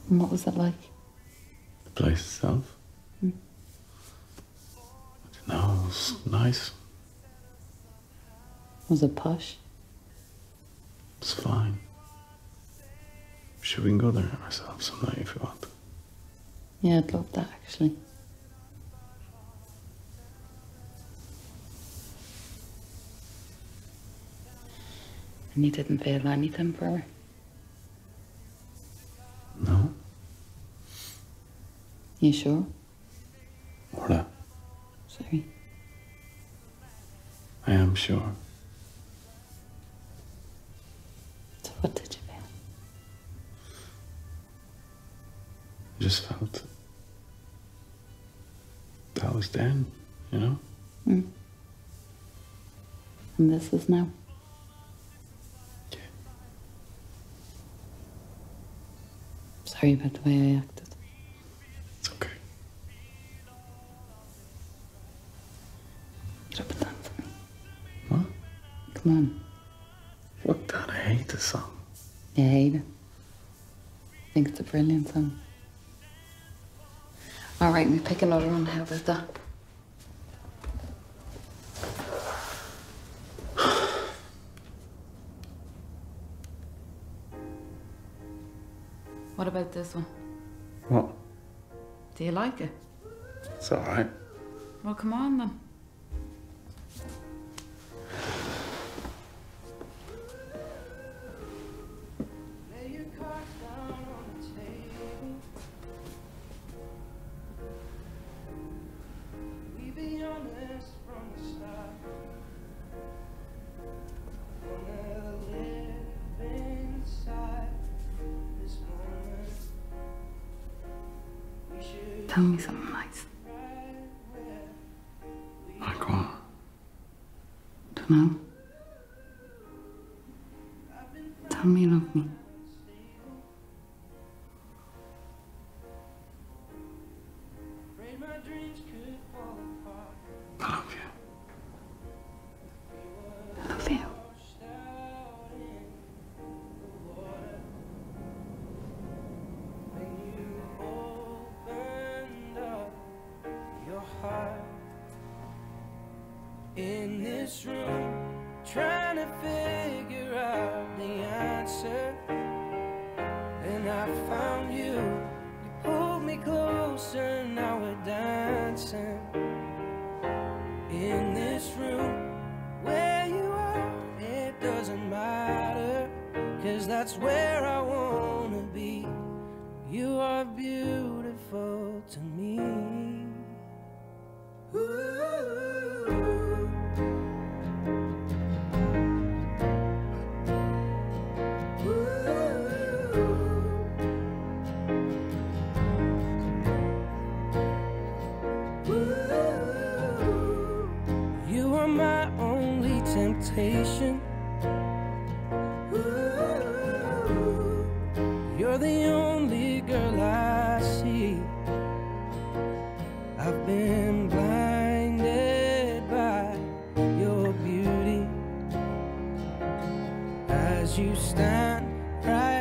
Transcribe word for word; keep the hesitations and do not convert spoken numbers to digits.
And what was it like? The place itself? Hmm. I don't know, it was nice. Was it posh? It's fine. Sure, we can go there ourselves some night if you want. Yeah, I'd love that actually. And you didn't feel anything for her? No? You sure? Orla, Sorry. I am sure. So what did you feel? I just felt that was then, you know? Hmm. And this is now? Yeah. Sorry about the way I acted. It's okay. Get up and dance with me. What? Come on. Fuck that, I hate this song. You hate it? I think it's a brilliant song. All right, we pick another one. How about that? What about this one? What? Do you like it? It's alright. Well, come on then. Tell me something nice. Like what? Don't know. Tell me you love me. I love you. I love you. In this room, trying to figure out the answer, and I found you. You pulled me closer, now we're dancing. In this room, where you are, it doesn't matter, 'cause that's where I wanna be. You are beautiful to me. Ooh. You are my only temptation. Ooh, you're the only girl I see. I've been blinded by your beauty as you stand right